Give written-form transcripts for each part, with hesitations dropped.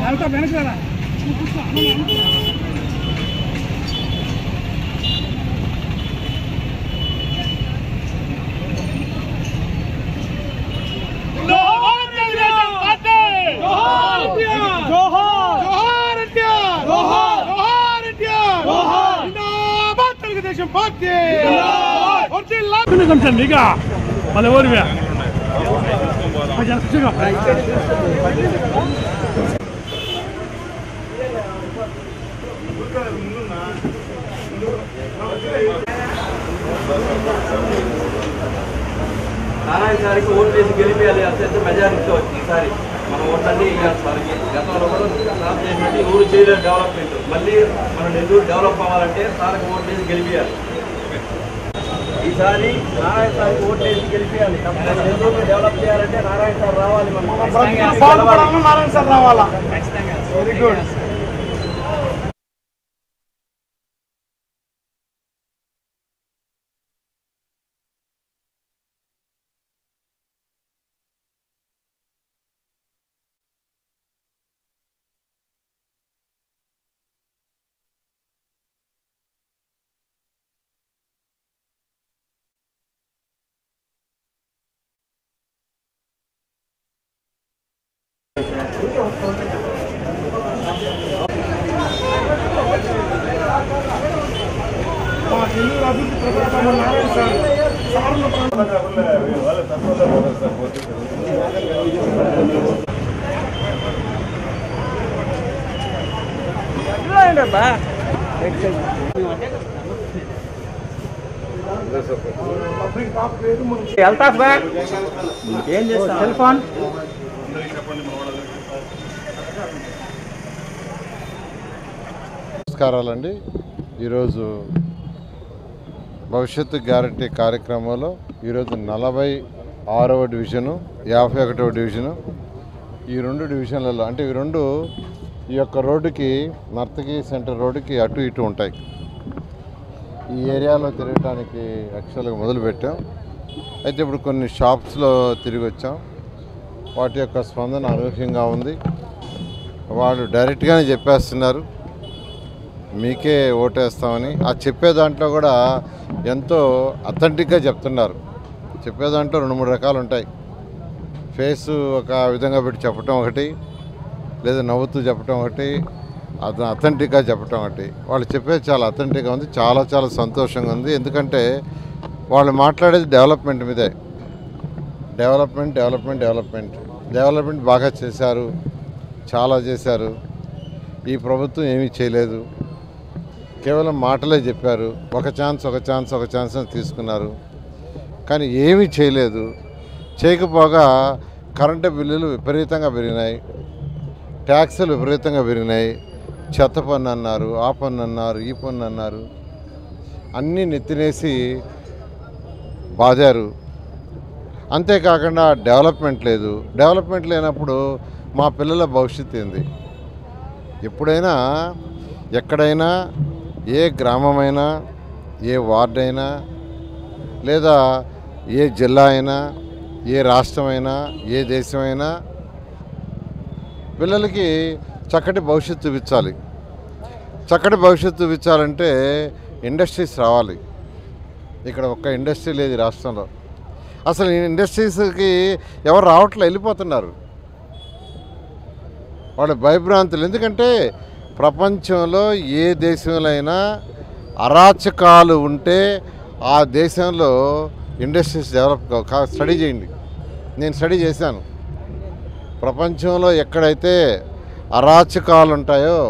నారాయణ సార్కి ఓట్లు వేసి గెలిపేయాలి అత్యంత మెజారిటీతో ఈసారి మనం ఓట్లన్నీ వేయాలి సార్కి. గతంలో కూడా సార్ చేసినట్టు ఊరు చేయలేదు డెవలప్మెంట్. మళ్ళీ మన నెల్లూరు డెవలప్ అవ్వాలంటే సార్కి ఓట్లు వేసి గెలిపేయాలి. ఈసారి నారాయణ సార్కి ఓట్లు వేసి గెలిపేయాలి. నెల్లూరు డెవలప్ చేయాలంటే నారాయణ సార్ రావాలి. నారాయణ సార్ రావాలా? Very good. ఏం చేస్తా సెల్ ఫోన్ నమస్కారాలండి. ఈరోజు భవిష్యత్తు గ్యారంటీ కార్యక్రమంలో ఈరోజు 46వ డివిజను 51వ డివిజను ఈ రెండు డివిజన్లలో అంటే ఈ రెండు ఈ యొక్క రోడ్డుకి నర్తకి సెంటర్ రోడ్డుకి అటు ఇటు ఉంటాయి. ఈ ఏరియాలో తిరగడానికి యాక్చువల్గా మొదలుపెట్టాం. అయితే ఇప్పుడు కొన్ని షాప్స్లో తిరిగి వచ్చాం. వాటి యొక్క స్పందన అనూహ్యంగా ఉంది. వాళ్ళు డైరెక్ట్గానే చెప్పేస్తున్నారు మీకే ఓటేస్తామని. ఆ చెప్పే దాంట్లో కూడా ఎంతో అథెంటిక్గా చెప్తున్నారు. చెప్పే దాంట్లో 2-3 రకాలు ఉంటాయి. ఫేసు ఒక విధంగా పెట్టి చెప్పటం ఒకటి, లేదా నవ్వుతూ చెప్పటం ఒకటి, అది అథెంటిక్గా చెప్పటం ఒకటి. వాళ్ళు చెప్పేది చాలా అథెంటిక్గా ఉంది. చాలా చాలా సంతోషంగా ఉంది. ఎందుకంటే వాళ్ళు మాట్లాడేది డెవలప్మెంట్ మీదే. డెవలప్మెంట్ డెవలప్మెంట్ డెవలప్మెంట్ డెవలప్మెంట్ బాగా చేశారు, చాలా చేశారు. ఈ ప్రభుత్వం ఏమీ చేయలేదు, కేవలం మాటలే చెప్పారు. ఒక ఛాన్స్ ఒక ఛాన్స్ ఒక ఛాన్స్ అని తీసుకున్నారు, కానీ ఏమీ చేయలేదు. చేయకపోగా కరెంటు బిల్లులు విపరీతంగా పెరిగినాయి, ట్యాక్సులు విపరీతంగా పెరిగినాయి. చెత్త పన్ను అన్నారు, ఆ పన్ను అన్నారు, ఈ పన్ను అన్నారు, అన్నీ నెత్తినేసి బాధారు. అంతేకాకుండా డెవలప్మెంట్ లేదు. డెవలప్మెంట్ లేనప్పుడు మా పిల్లల భవిష్యత్తు ఏంది? ఎప్పుడైనా ఎక్కడైనా ఏ గ్రామమైనా, ఏ వార్డు అయినా, లేదా ఏ జిల్లా అయినా, ఏ రాష్ట్రమైనా, ఏ దేశమైనా పిల్లలకి చక్కటి భవిష్యత్తు చూపించాలి. చక్కటి భవిష్యత్తు చూపించాలంటే ఇండస్ట్రీస్ రావాలి. ఇక్కడ ఒక్క ఇండస్ట్రీ లేదు ఈ రాష్ట్రంలో. అసలు ఇండస్ట్రీస్కి ఎవరు రావట్లే, వెళ్ళిపోతున్నారు. వాళ్ళ భయభ్రాంతులు. ఎందుకంటే ప్రపంచంలో ఏ దేశంలో అయినా అరాచకాలు ఉంటే ఆ దేశంలో ఇండస్ట్రీస్ డెవలప్ స్టడీ చేయండి. నేను స్టడీ చేశాను. ప్రపంచంలో ఎక్కడైతే అరాచకాలు ఉంటాయో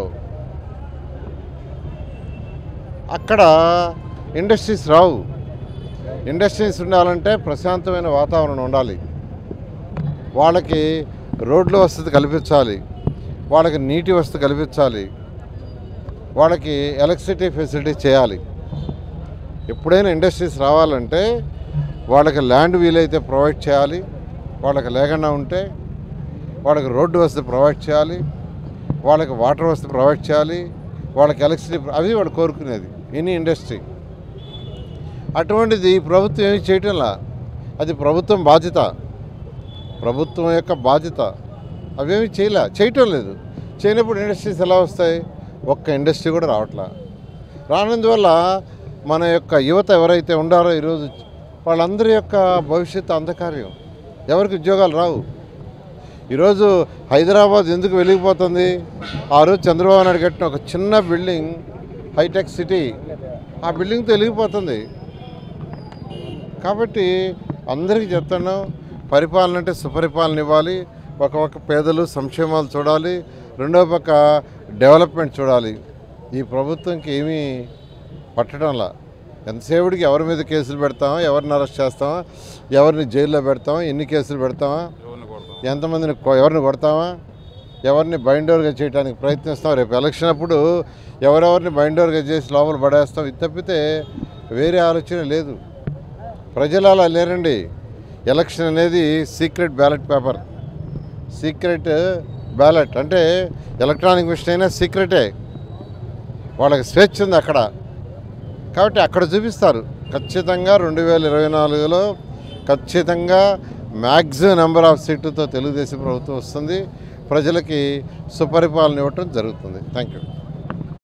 అక్కడ ఇండస్ట్రీస్ రావు. ఇండస్ట్రీస్ ఉండాలంటే ప్రశాంతమైన వాతావరణం ఉండాలి. వాళ్ళకి రోడ్ల వసతి కల్పించాలి, వాళ్ళకి నీటి వసతి కల్పించాలి, వాళ్ళకి ఎలక్ట్రిసిటీ ఫెసిలిటీ చేయాలి. ఎప్పుడైనా ఇండస్ట్రీస్ రావాలంటే వాళ్ళకి ల్యాండ్ వీలైతే ప్రొవైడ్ చేయాలి, వాళ్ళకి లేకుండా ఉంటే వాళ్ళకి రోడ్డు వసతి ప్రొవైడ్ చేయాలి, వాళ్ళకి వాటర్ వసతి ప్రొవైడ్ చేయాలి, వాళ్ళకి ఎలక్ట్రిసిటీ, అవి వాళ్ళు కోరుకునేది ఎనీ ఇండస్ట్రీ. అటువంటిది ప్రభుత్వం ఏమి చేయటంలా. అది ప్రభుత్వం బాధ్యత, ప్రభుత్వం యొక్క బాధ్యత. అవేమి చేయటం లేదు. చేయనప్పుడు ఇండస్ట్రీస్ ఎలా వస్తాయి? ఒక్క ఇండస్ట్రీ కూడా రావట్లా. రానందువల్ల మన యొక్క యువత ఎవరైతే ఉండారో ఈరోజు వాళ్ళందరి యొక్క భవిష్యత్తు అంధకార్యం. ఎవరికి ఉద్యోగాలు రావు. ఈరోజు హైదరాబాద్ ఎందుకు వెలిగిపోతుంది? ఆ రోజు చంద్రబాబు నాయుడు కట్టిన ఒక చిన్న బిల్డింగ్, హైటెక్ సిటీ, ఆ బిల్డింగ్తో వెలిగిపోతుంది. కాబట్టి అందరికీ చెప్తాను, పరిపాలన అంటే సుపరిపాలన ఇవ్వాలి. ఒక పక్క పేదలు సంక్షేమాలు చూడాలి, రెండో పక్క డెవలప్మెంట్ చూడాలి. ఈ ప్రభుత్వంకి ఏమీ పట్టడంలా. ఎంతసేపుడికి ఎవరి మీద కేసులు పెడతామా, ఎవరిని అరెస్ట్ చేస్తామా, ఎవరిని జైల్లో పెడతామా, ఎన్ని కేసులు పెడతామా, ఎంతమందిని ఎవరిని కొడతామా, ఎవరిని బైండోవర్గా చేయడానికి ప్రయత్నిస్తాం. రేపు ఎలక్షన్ అప్పుడు ఎవరెవరిని బైండోవర్గా చేసి లోపల పడేస్తాం. ఇది తప్పితే వేరే ఆలోచన లేదు. ప్రజలు అలా లేరండి. ఎలక్షన్ అనేది secret ballot paper. Secret ballot అంటే ఎలక్ట్రానిక్ మిషన్ అయినా సీక్రెటే. వాళ్ళకి స్వేచ్ఛ ఉంది అక్కడ. కాబట్టి అక్కడ చూపిస్తారు. ఖచ్చితంగా 2024లో ఖచ్చితంగా మ్యాక్సిమం నెంబర్ ఆఫ్ సీట్లతో తెలుగుదేశం ప్రభుత్వం వస్తుంది. ప్రజలకి సుపరిపాలన ఇవ్వటం జరుగుతుంది. Thank you.